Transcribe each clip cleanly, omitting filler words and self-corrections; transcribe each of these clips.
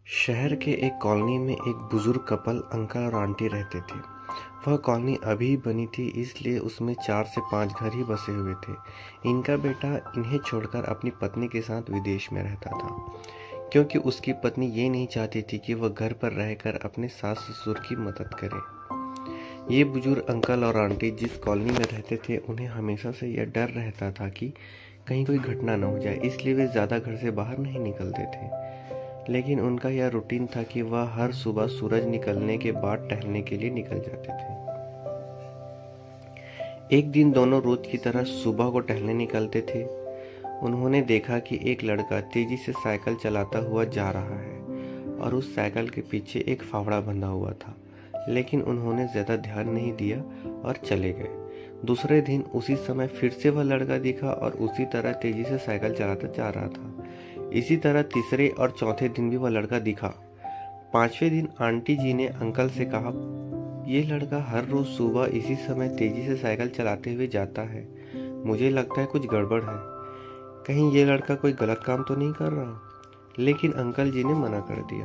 शहर के एक कॉलोनी में एक बुजुर्ग कपल अंकल और आंटी रहते थे। वह कॉलोनी अभी बनी थी, इसलिए उसमें 4 से 5 घर ही बसे हुए थे। इनका बेटा इन्हें छोड़कर अपनी पत्नी के साथ विदेश में रहता था, क्योंकि उसकी पत्नी ये नहीं चाहती थी कि वह घर पर रहकर अपने सास ससुर की मदद करे। ये बुजुर्ग अंकल और आंटी जिस कॉलोनी में रहते थे, उन्हें हमेशा से यह डर रहता था कि कहीं कोई घटना न हो जाए, इसलिए वे ज़्यादा घर से बाहर नहीं निकलते थे। लेकिन उनका यह रूटीन था कि वह हर सुबह सूरज निकलने के बाद टहलने के लिए निकल जाते थे। एक दिन दोनों रोज की तरह सुबह को टहलने निकलते थे। उन्होंने देखा कि एक लड़का तेजी से साइकिल चलाता हुआ जा रहा है और उस साइकिल के पीछे एक फावड़ा बंधा हुआ था, लेकिन उन्होंने ज्यादा ध्यान नहीं दिया और चले गए। दूसरे दिन उसी समय फिर से वह लड़का दिखा और उसी तरह तेजी से साइकिल चलाता जा रहा था। इसी तरह तीसरे और चौथे दिन भी वह लड़का दिखा। 5वें दिन आंटी जी ने अंकल से कहा, ये लड़का हर रोज सुबह इसी समय तेजी से साइकिल चलाते हुए जाता है। मुझे लगता है कुछ गड़बड़ है। कहीं ये लड़का कोई गलत काम तो नहीं कर रहा। लेकिन अंकल जी ने मना कर दिया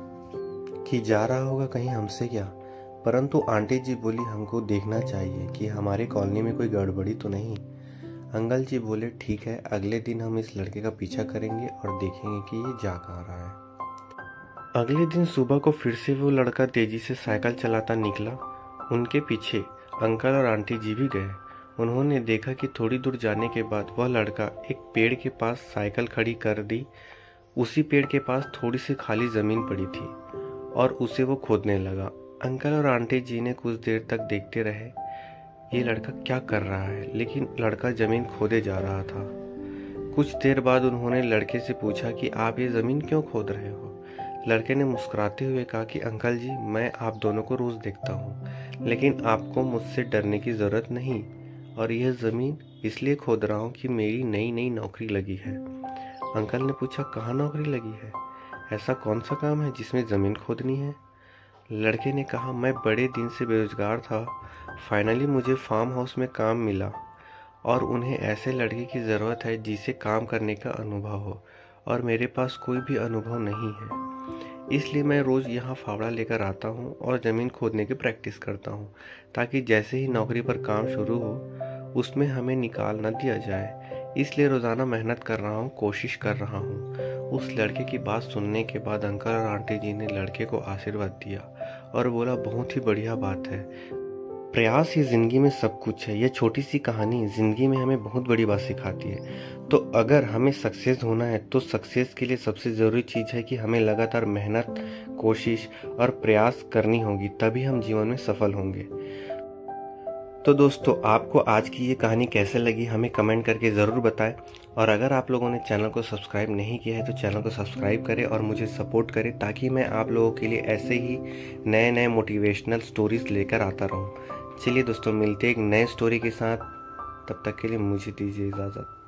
कि जा रहा होगा कहीं हमसे क्या। परंतु आंटी जी बोली, हमको देखना चाहिए कि हमारे कॉलोनी में कोई गड़बड़ी तो नहीं। अंकल जी बोले, ठीक है, अगले दिन हम इस लड़के का पीछा करेंगे और देखेंगे कि ये जा कहाँ रहा है। अगले दिन सुबह को फिर से वो लड़का तेजी से साइकिल चलाता निकला। उनके पीछे अंकल और आंटी जी भी गए। उन्होंने देखा कि थोड़ी दूर जाने के बाद वह लड़का एक पेड़ के पास साइकिल खड़ी कर दी। उसी पेड़ के पास थोड़ी सी खाली जमीन पड़ी थी और उसे वो खोदने लगा। अंकल और आंटी जी ने कुछ देर तक देखते रहे ये लड़का क्या कर रहा है, लेकिन लड़का जमीन खोदे जा रहा था। कुछ देर बाद उन्होंने लड़के से पूछा कि आप ये जमीन क्यों खोद रहे हो। लड़के ने मुस्कुराते हुए कहा कि अंकल जी, मैं आप दोनों को रोज देखता हूँ, लेकिन आपको मुझसे डरने की जरूरत नहीं, और यह जमीन इसलिए खोद रहा हूँ कि मेरी नई नई नौकरी लगी है। अंकल ने पूछा, कहाँ नौकरी लगी है? ऐसा कौन सा काम है जिसमें जमीन खोदनी है? लड़के ने कहा, मैं बड़े दिन से बेरोजगार था, फाइनली मुझे फार्म हाउस में काम मिला और उन्हें ऐसे लड़के की ज़रूरत है जिसे काम करने का अनुभव हो, और मेरे पास कोई भी अनुभव नहीं है। इसलिए मैं रोज़ यहाँ फावड़ा लेकर आता हूँ और ज़मीन खोदने की प्रैक्टिस करता हूँ, ताकि जैसे ही नौकरी पर काम शुरू हो उसमें हमें निकाल न दिया जाए। इसलिए रोज़ाना मेहनत कर रहा हूँ, कोशिश कर रहा हूँ। उस लड़के की बात सुनने के बाद अंकल और आंटी जी ने लड़के को आशीर्वाद दिया और बोला, बहुत ही बढ़िया बात है। प्रयास ही जिंदगी में सब कुछ है। यह छोटी सी कहानी जिंदगी में हमें बहुत बड़ी बात सिखाती है। तो अगर हमें सक्सेस होना है तो सक्सेस के लिए सबसे ज़रूरी चीज़ है कि हमें लगातार मेहनत, कोशिश और प्रयास करनी होगी, तभी हम जीवन में सफल होंगे। तो दोस्तों, आपको आज की ये कहानी कैसे लगी हमें कमेंट करके ज़रूर बताएं। और अगर आप लोगों ने चैनल को सब्सक्राइब नहीं किया है तो चैनल को सब्सक्राइब करें और मुझे सपोर्ट करें, ताकि मैं आप लोगों के लिए ऐसे ही नए नए मोटिवेशनल स्टोरीज लेकर आता रहूं। चलिए दोस्तों, मिलते हैं एक नए स्टोरी के साथ। तब तक के लिए मुझे दीजिए इजाज़त।